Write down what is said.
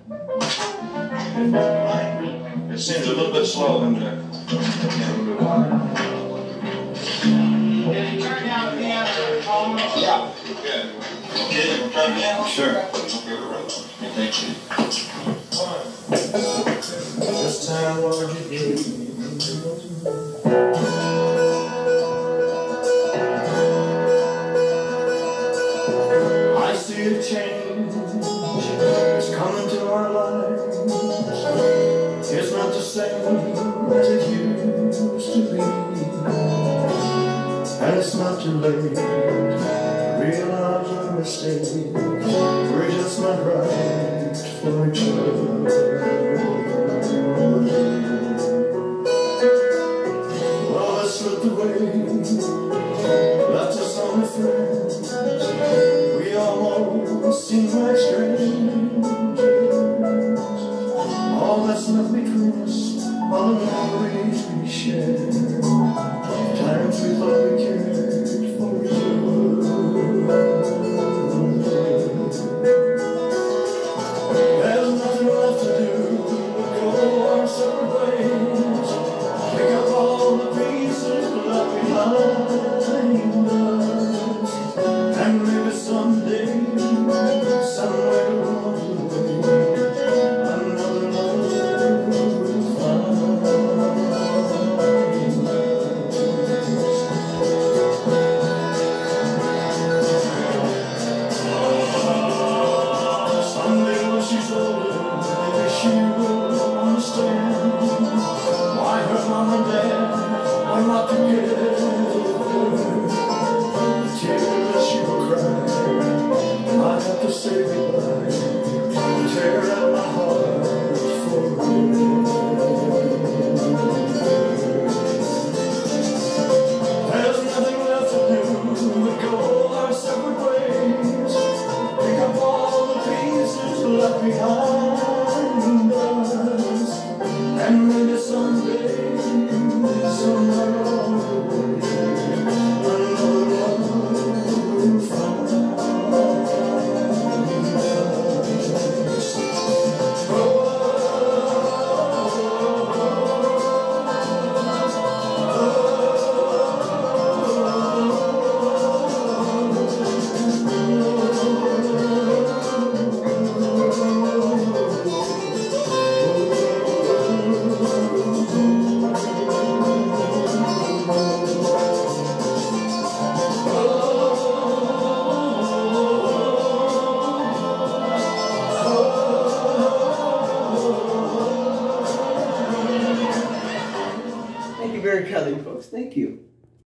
It seems a little bit slow than the. Can you turn down the piano? Yeah. Good. Okay, we'll try the piano? Sure. Thank you. This time, what would you do? I see a change is coming to our lives. It's not the same as it used to be, and it's not too late to realize our mistake. We're just not right for each other. Well, I slipped away, left us only friends. We almost seem like strangers. All that's left between us are the memories we share. Times we thought we cared for each other. There's nothing left to do but go our separate ways. Pick up all the pieces left behind us, and maybe someday, somewhere along the way, another love will find us. Someday when she's older, maybe she will understand why her mom and dad are not together. The tears that she will cry, I have to say goodbye, tear out my heart for her. There's nothing left to do but go our separate ways. Pick up all the pieces left behind us, and maybe someday, somewhere along the way, another love will find us. Thank you very kindly, folks. Thank you.